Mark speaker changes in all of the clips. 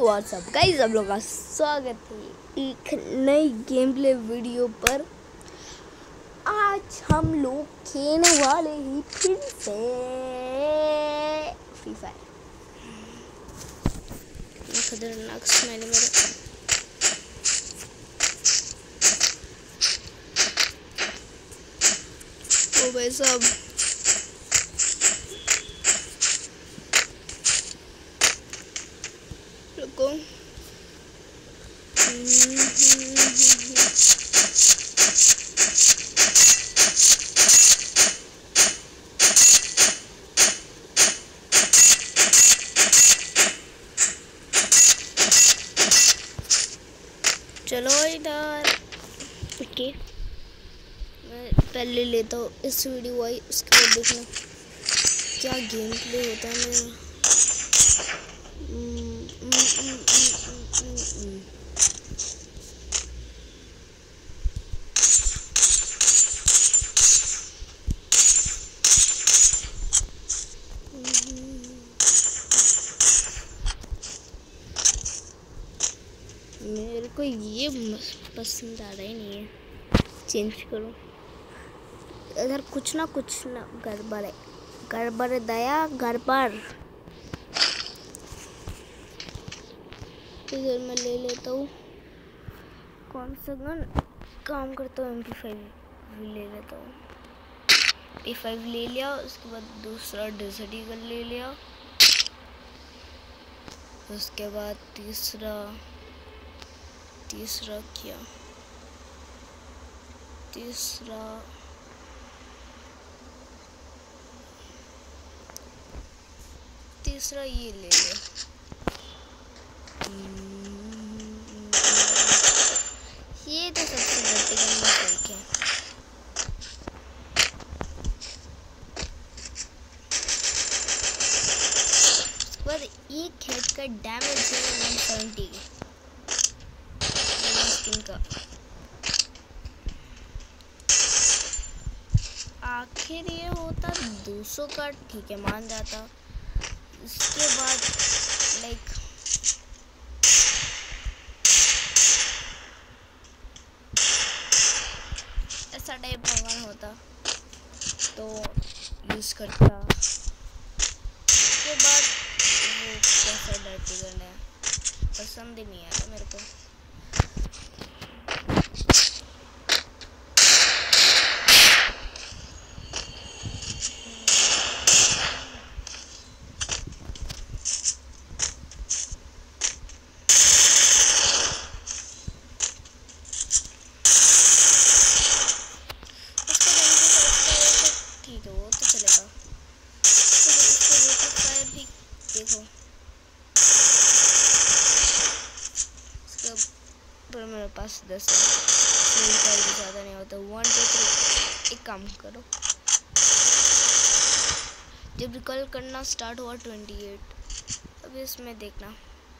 Speaker 1: WhatsApp guys, आप लोगों का स्वागत है एक नई गेम प्ले वीडियो पर। आज हम लोग खेलने वाले हैं फिर से फ्री फायर। खतरनाक स्मेल है मेरे। ओ भाई साहब, रुको। चलो इधर। ओके, मैं पहले लेता हूँ इस वीडियो आई, उसके बाद देखना क्या गेम प्ले होता है मेरा। मेरे को ये पसंद आ रहा ही नहीं है, चेंज करो। इधर कुछ ना गड़बड़ है, गड़बड़ दया गड़बड़। इधर मैं ले लेता हूँ कौन सा गन काम करता हूँ। MP5 भी ले लेता हूँ। MP5 ले लिया, उसके बाद दूसरा डेजर्ट ईगल ले लिया, उसके बाद तीसरा क्या तीसरा ये ले लिया। ये तो सबसे बड़ी गन है। उसके बाद एक हेड का डैमेज है 170 का। आखिर ये होता 200 का, ठीक है मान जाता। इसके बाद लाइक ऐसा टाइप भगवान होता तो यूज करता। उसके बाद वो कैसा डर्टी गन है, पसंद ही नहीं आया मेरे को। देखो पर मेरे पास 10 है, ज़्यादा नहीं होता। 1 2 3। एक काम करो, जब रिकॉल करना स्टार्ट हुआ 28, अब इसमें देखना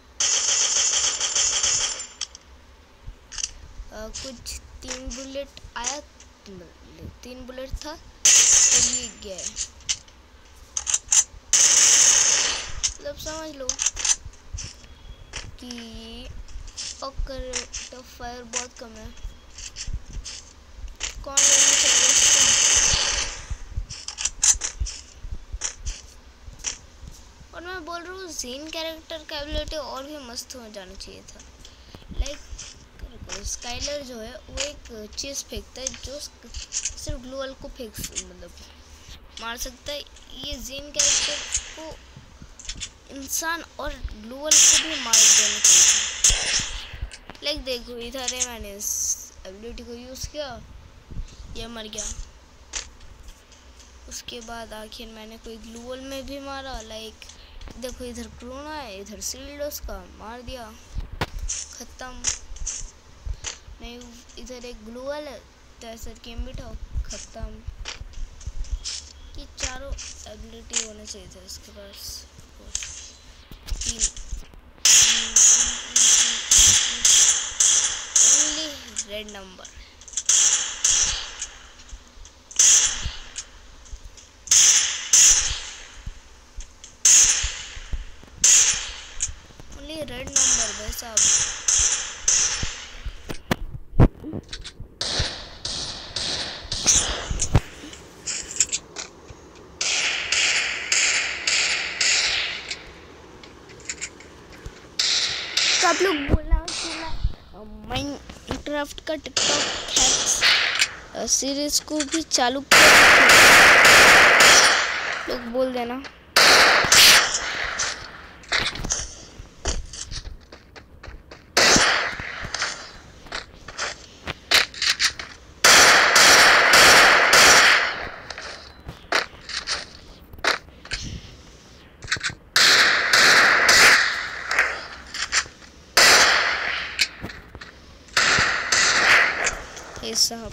Speaker 1: कुछ 3 बुलेट आया, 3 बुलेट था तो ये गया है। मतलब समझ लो कि अगर तो फायर बहुत कम है। कौन लेना चाहिए इसको? और मैं बोल रहा हूँ ज़ीन कैरेक्टर का एबिलिटी और भी मस्त हो जाना चाहिए था। लाइक स्काइलर जो है वो एक चीज़ फेंकता है जो सिर्फ ग्लू वाल को मतलब मार सकता है। ये ज़ीन कैरेक्टर को इंसान और ग्लू वाल को भी मार देना चाहिए। लाइक देखो इधर है, मैंने इस एबिलिटी को यूज़ किया, ये मर गया। उसके बाद आखिर मैंने कोई ग्लू वॉल में भी मारा। लाइक देखो इधर क्रोना है, इधर शील्ड उसका मार दिया, ख़त्म। नहीं इधर एक ग्लू वॉल है, तैसर गेम बिठाओ, ख़त्म। ये चारों एबिलिटी होने चाहिए थे इसके पास। 3 only red number. Only red number भाई साहब। तो आप लोग बोलना माइनक्राफ्ट का टिकटॉक हैक्स सीरीज को भी चालू कर लोग बोल देना। साहब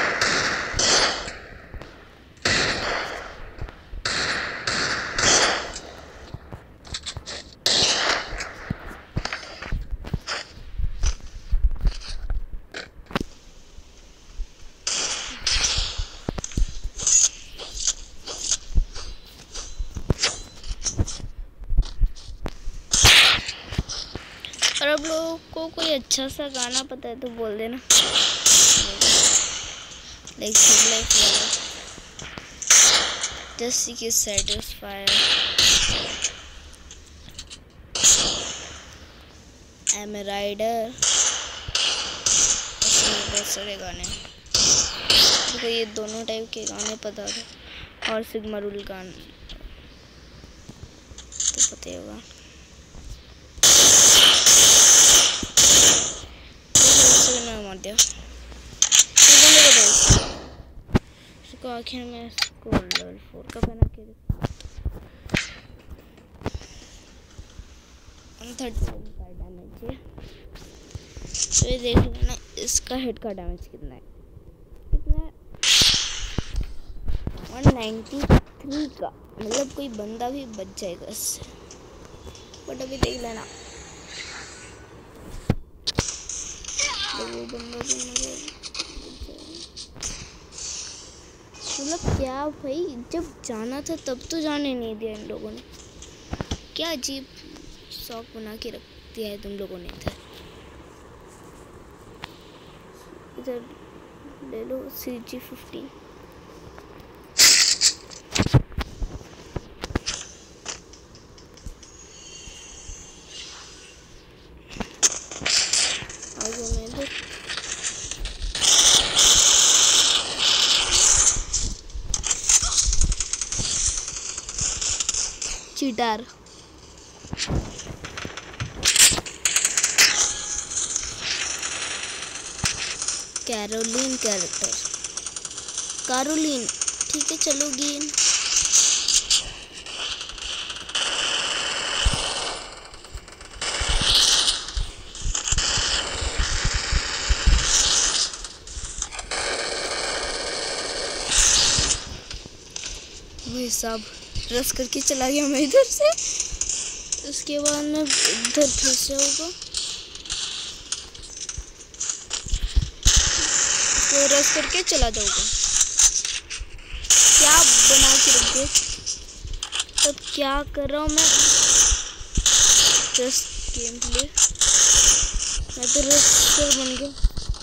Speaker 1: और आप लोगों को कोई अच्छा सा गाना पता है तो बोल देना। Like just seek is satisfied. I'm a rider। बहुत सारे गाने तो ये दोनों टाइप के गाने पता था और सिग्मा रूल गाने तो पता ही होगा। मार दिया इसको आखिर में इसको लेवल 4 का बना के 130 का डैमेज है। तो ये देख लेना इसका हेड का डैमेज कितना है। कितना है 193 का, मतलब कोई बंदा भी बच जाएगा इससे। बट अभी देख लेना वो बंदा भी मरेगा। मतलब क्या भाई, जब जाना था तब तो जाने नहीं दिया इन लोगों ने। क्या अजीब शौक बना के रख दिया है तुम लोगों ने। इधर ले लो CG15। Cheater Caroline character Caroline, ठीक है चलोगी। भाई साहब रस करके चला गया मैं इधर से, उसके बाद मैं इधर फिर से होगा तो रस करके चला जाऊंगा। क्या बना के रख दे, तब क्या कर रहा हूँ मैं, जस्ट गेम प्ले। मैं तो रेसर बन गया।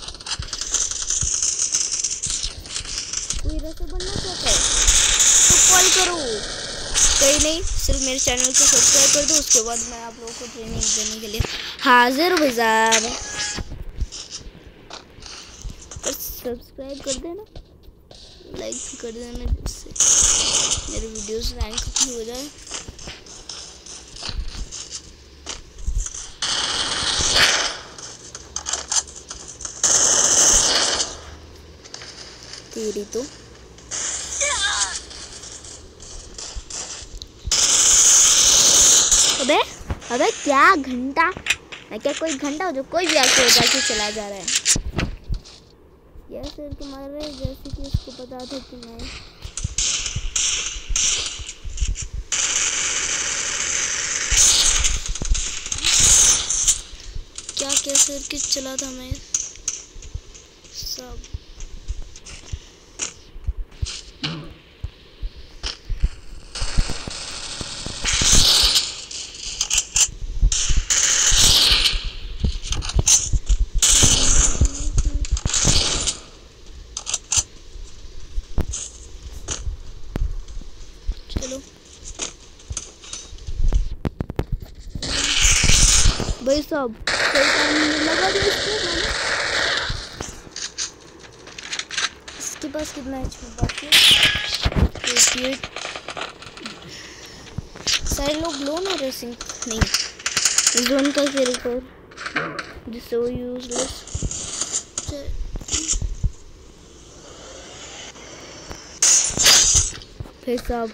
Speaker 1: कोई रेसर बनना चाहता है तो कॉल करो, कहीं नहीं सिर्फ मेरे चैनल को सब्सक्राइब कर दो। उसके बाद मैं आप लोगों को ट्रेनिंग देने के लिए हाजिर हूँ। बाजार सब्सक्राइब कर देना, लाइक भी कर देना, जिससे मेरे वीडियोस रैंक भी हो जाए। तेरी तो अबे अबे क्या घंटा, मैं क्या कोई घंटा हो जो कोई भी आके उठा के चला जा रहा है। यह सिर के मार रहे जैसे कि उसको पता था कि मैं क्या कैसे किस चला था मैं सब। भाई साहब सही टाइम में लगा दिया इसको मैंने। इसके पास कितना एचपी बाकी है? 88। सारे लोग लोन और रेसिंग नहीं जोन का कैरेक्टर जिससे वो यूजलेस भाई साहब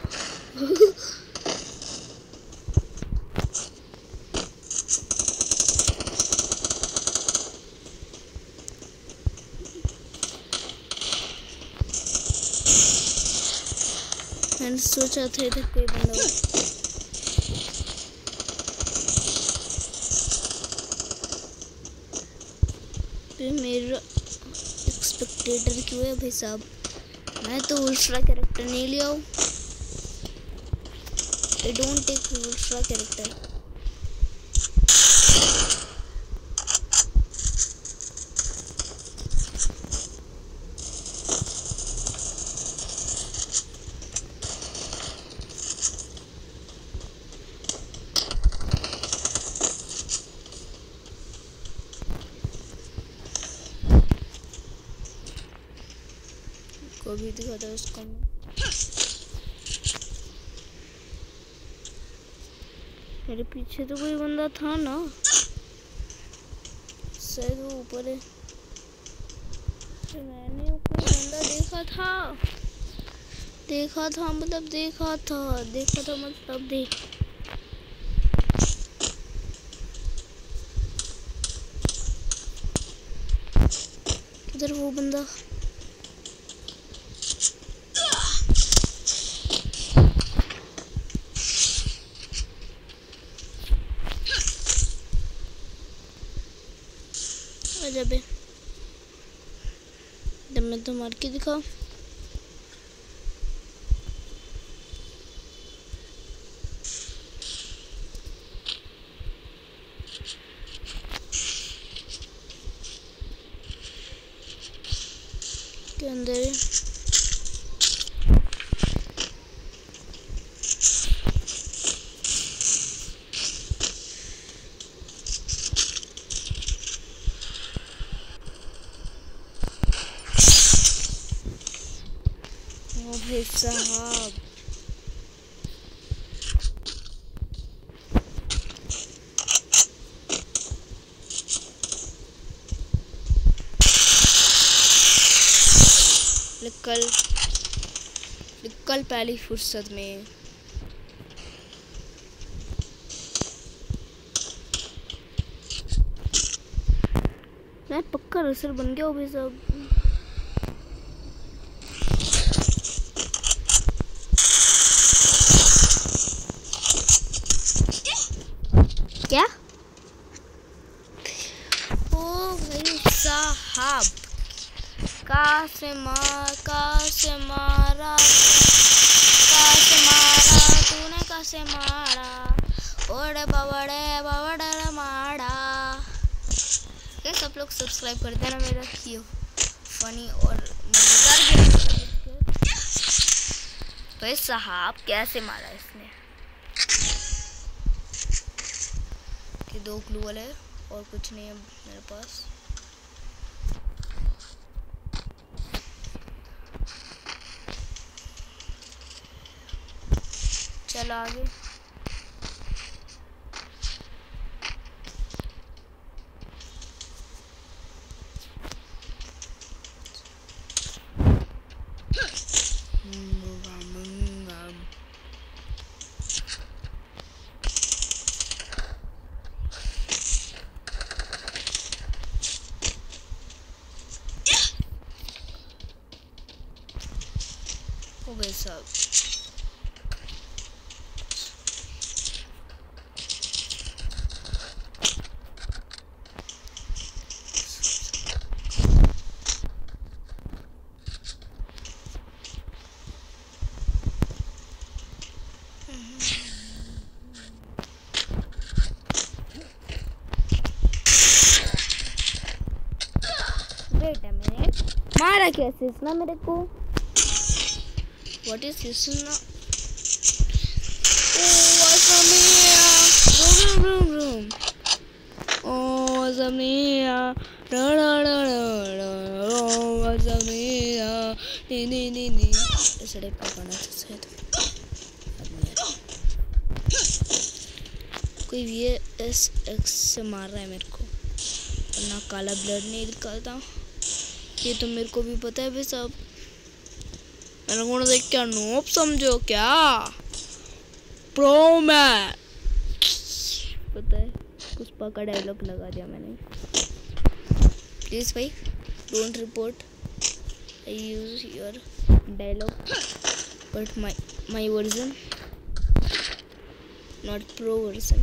Speaker 1: मैंने सोचा था इधर कोई बंदा हो। मेरा एक्सपेक्टेटर क्यों है भाई साहब? मैं तो उल्ट्रा कैरेक्टर नहीं लिया हूँ। I don't take ultra character. को भी दिखाता है उसको। मेरे पीछे तो कोई बंदा था ना, शायद वो ऊपर है। मैंने कोई बंदा देखा था मतलब देखा था मतलब देख। किधर वो बंदा? जब मैं तो मार के दिखा। के अंदर है। भाई साहब निकल पहली फुर्सत में। मैं पक्का रसल बन गया हूँ भाई साहब। क्या? ओ भाई साहब कहाँ से मारा तूने कैसे मारा? ओड़े बवड़े मारा। ये सब लोग सब्सक्राइब कर देना मेरा क्यों फनी और मजेदार गेम। भाई साहब कैसे मारा इसने? ये 2 क्लू वाले और कुछ नहीं है मेरे पास। चलो आगे। ओ भाई साहब वेट अ मिनट, मारा कैसे इसने मेरे को? What is this now? Oh, what's from here? Vroom. Azamia, ra ra ra ra ra Azamia, ni ऐसा टाइप का गाना था शायद, कोई VSX से मार रहा है मेरे को, वरना काला ब्लड नहीं निकलता, ये तो मेरे को भी पता है भाई साहब। मेरे को देख क्या नोब समझो क्या, प्रो मैन, पता है पुष्पा का डायलॉग लगा दिया मैंने। प्लीज भाई don't report, I use your dialogue but my version not pro version.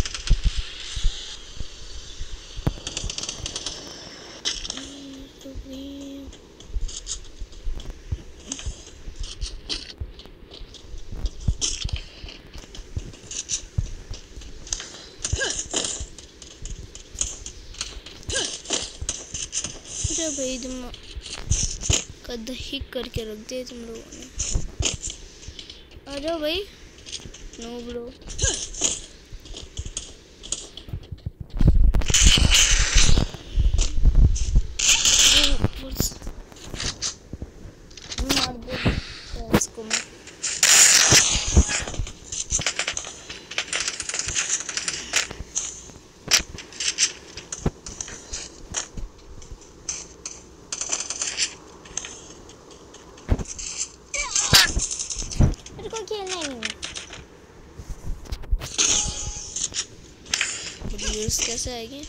Speaker 1: भाई तुम कद ही करके रख दिए तुम लोगों ने, आ जाओ भाई, नो ब्रो। मार दो इसको मैं, कैसे आएगी?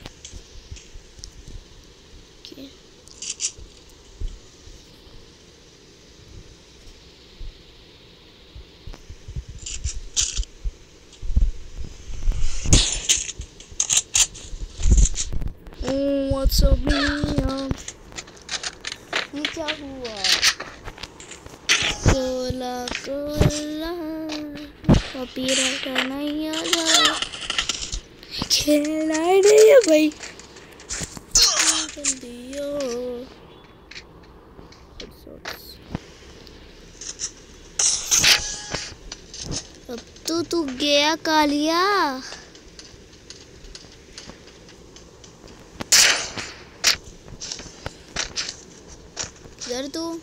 Speaker 1: What's up ये क्या हुआ? कोला कोला कॉपीराइट नहीं आ रहा, खेलना ही नहीं है भाई। अब तो तू गया कालिया, इधर तू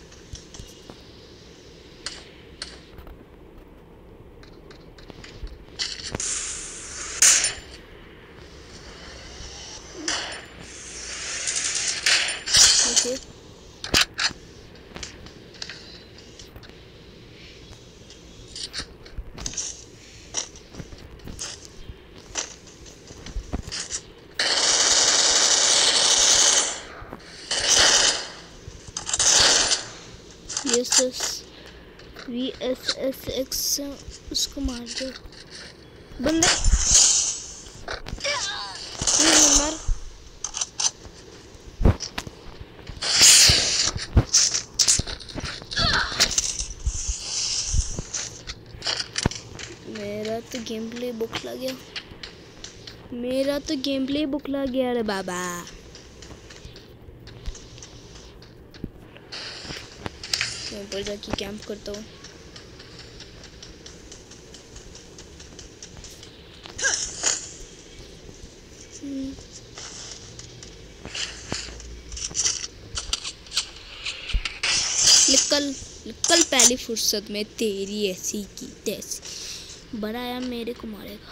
Speaker 1: VSSX उसको मार दो बंदे, मार। मेरा तो गेम प्ले बुखला गया, मेरा तो गेम प्ले बुखला गया रे बाबा। मैं ऊपर जाके कैंप करता हूँ। निकल निकल पहली फुर्सत में, तेरी ऐसी की तैसी, बड़ा आया मेरे को मारेगा।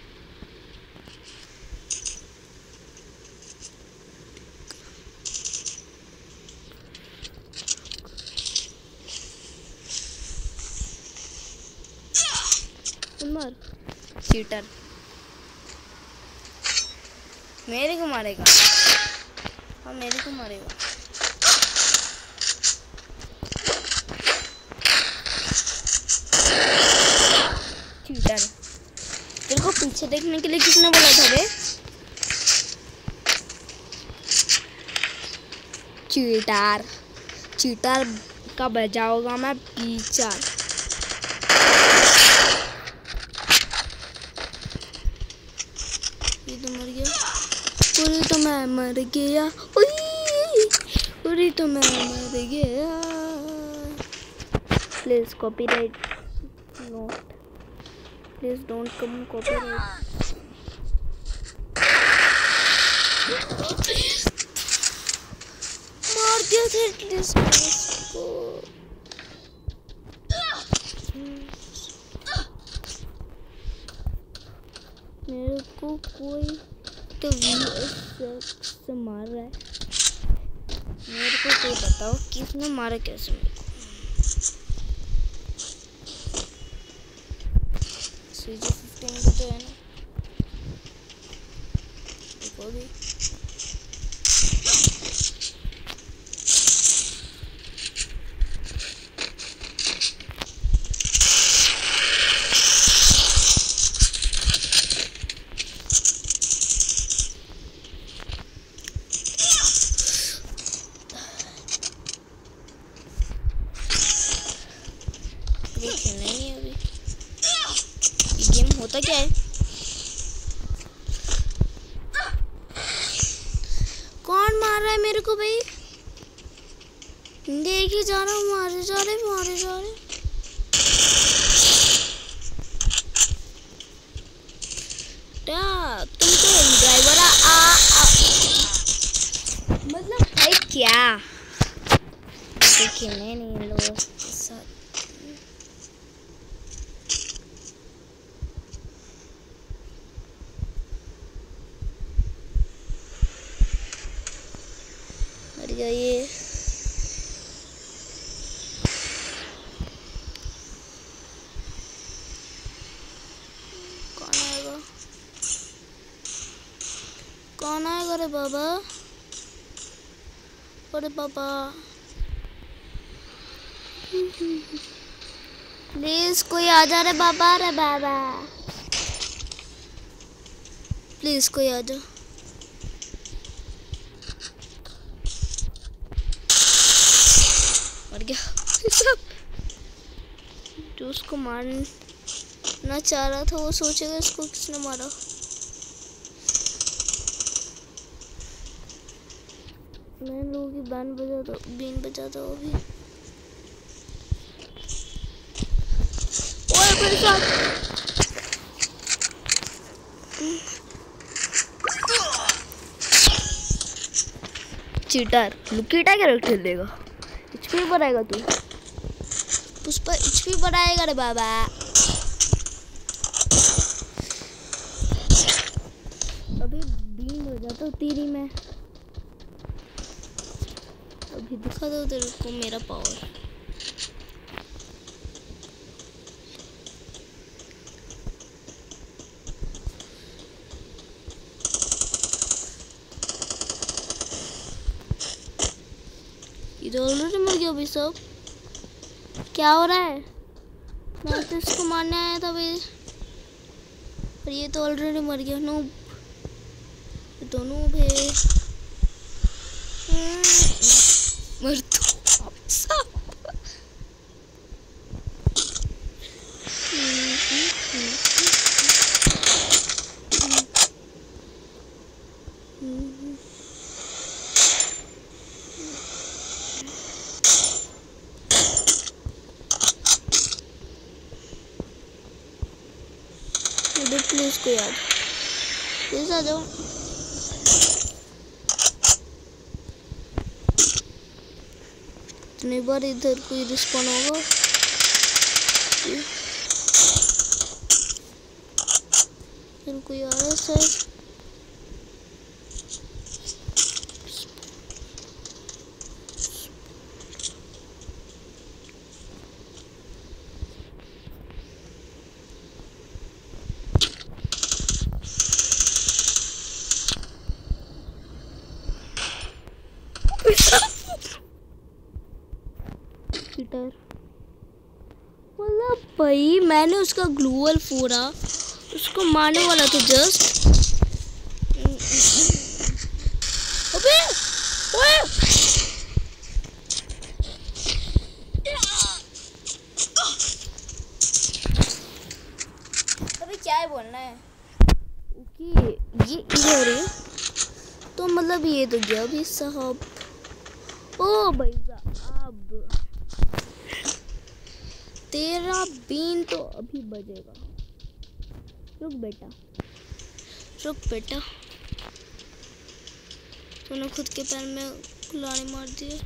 Speaker 1: मार चीटर, मेरे को मारेगा, हाँ मेरे को मारेगा। चीटर, तेरे को पीछे देखने के लिए किसने बोला था रे? चीटर, चीटर का बजाऊंगा मैं पीछा। ये तो मर गया, पूरी तो मैं मर गया, पूरी तो मैं मर गया। Please copyright note, please don't come copyright. मार दिया था एटलीस्ट उसको। मेरे को कोई तो से मार रहा है। मेरे को कोई बताओ किसने मारा कैसे मेरे को। CJ15 को तो है ना, देखो भी खेलना ही नहीं अभी। ये गेम होता क्या है? कौन मार रहा है मेरे को भाई? देख ही जा रहा हूँ, मारे जा रहे। तुम तो ड्राइवर मतलब है क्या? खेलने नहीं लोगों के साथ। मर गया ये। कौन आएगा रे बाबा? अरे बाबा प्लीज कोई आ जा रे बाबा। रे बाबा प्लीज कोई आ जा। मर गया। जो उसको मारना चाह रहा था वो सोचेगा इसको किसने मारा। मैं लोगों की बीन बजाता हूँ अभी। ओए मेरे साथ चीटर लुकीटा कैरेक्टर खेलेगा। HP बढ़ाएगा तू? पुष्पा HP बढ़ाएगा रे बाबा। अभी बीन हो जाता हूँ तेरी में। अभी दिखा दो तेरे को मेरा पावर। इधर ऑलरेडी मर गया अभी सब। क्या हो रहा है? मैं तो इसको मारने आया था भाई, और ये तो ऑलरेडी मर गया। नूब दोनों भाई मर तो सब। प्लीज को याद, प्लीज आ जाओ। इतनी बार इधर कोई रिस्पॉन होगा। फिर कोई आ रहा है सर। मतलब भाई मैंने उसका ग्लूवल फोड़ा, उसको मारने वाला था जस्ट। अबे ओए अबे क्या है बोलना है? ओके ये इधर है तो मतलब ये तो गया अभी साहब। ओ भाई साहब तेरा बीन तो अभी बजेगा। रुक बेटा रुक बेटा। तूने खुद के पैर में कुल्हाड़ी मार दिए।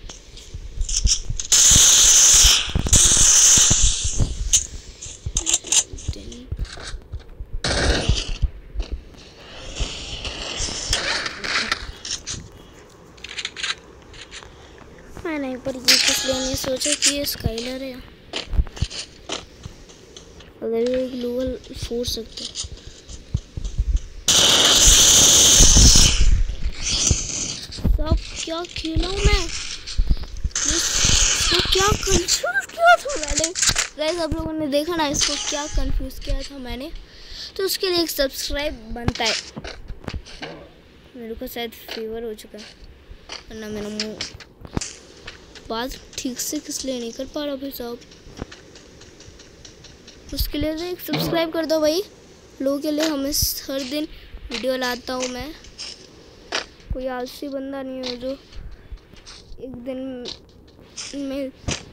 Speaker 1: नहीं, पर ये किस लिए नहीं सोचा कि ये स्काइलर है। अगर ये ग्लूवल फोड़ सकते सब क्या खेला हूँ मैं, इसको क्या कंफ्यूज किया था मैंने। गाइस आप लोगों ने देखा ना इसको क्या कंफ्यूज किया था मैंने, तो उसके लिए एक सब्सक्राइब बनता है। मेरे को शायद फीवर हो चुका है, वरना मेरा मुँह बात ठीक से किस लिए नहीं कर पा रहा भाई साहब। उसके लिए तो एक सब्सक्राइब कर दो भाई लोगों के लिए। हमें हर दिन वीडियो लाता हूँ मैं, कोई आलसी बंदा नहीं है जो एक दिन में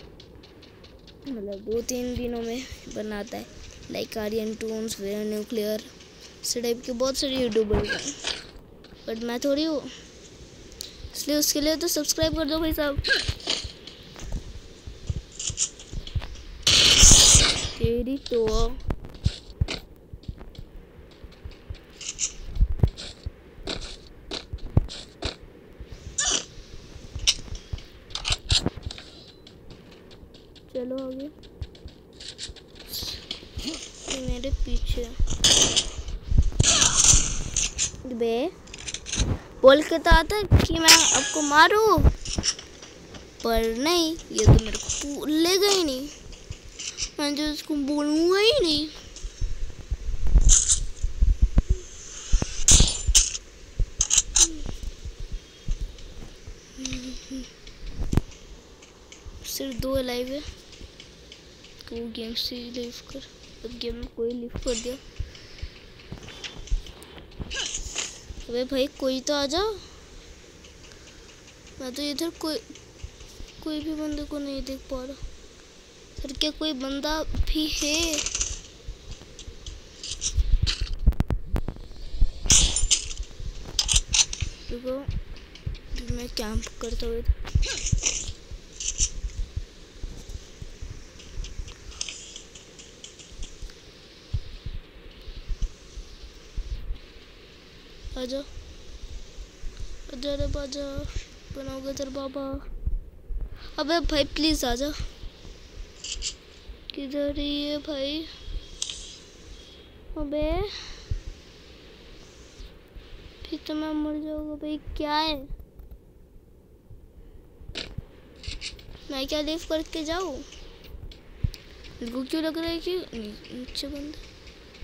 Speaker 1: मतलब 2-3 दिनों में बनाता है। Like Aryan toons, where nuclear, इस टाइप के बहुत सारे यूट्यूबर हैं, बट मैं थोड़ी हूँ, इसलिए उसके लिए तो सब्सक्राइब कर दो भाई साहब। तेरी तो चलो आगे, मेरे पीछे बे बोल के तो आता कि मैं आपको मारूं, पर नहीं, ये तो मेरे को भूलेगा ही नहीं, मैं तो इसको बोलूँगा ही नहीं। सिर्फ 2 लाइव है, तो गेम से लीव कर, तो गेम में कोई लीव कर दिया। अबे भाई कोई तो आ जाओ, मैं तो इधर कोई भी बंदे को नहीं देख पा रहा। सर क्या कोई बंदा भी है? रुको मैं कैंप करता हुआ आजा आजा रे बाजा, बनाओगे तेरे बाबा। अबे भाई प्लीज आजा, किधर ही है भाई? अबे फिर तो मैं मर जाऊंगा भाई, क्या है? मैं क्या लीव करके जाऊँ? मेरे को क्यों लग रहा है कि नीचे बंद है।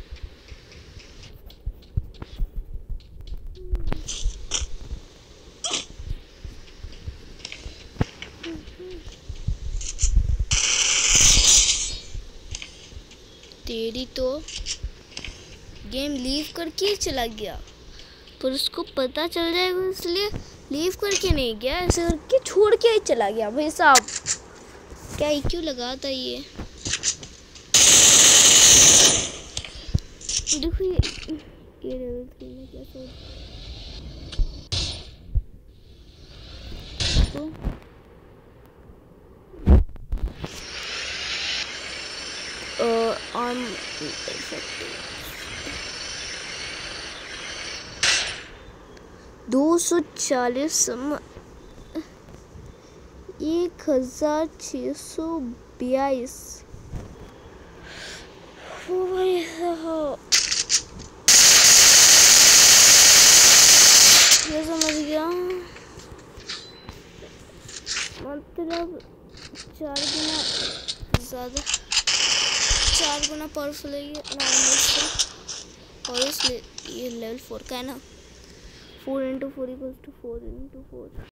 Speaker 1: तेरी तो गेम लीव करके चला गया, पर उसको पता चल जाएगा इसलिए लीव करके नहीं गया, ऐसे करके छोड़ के ही चला गया। भाई साहब क्या क्यों लगाता ये? देखो ये लेवल 3 में क्या सोच तो I'm effective 240 1622। ये समझ गया, मतलब 4 गुना ज़्यादा, 4 गुना पावरफुल है ये नॉर्मल से, और इसलिए ये लेवल 4 का है ना। 4 × 4 = 4 × 4।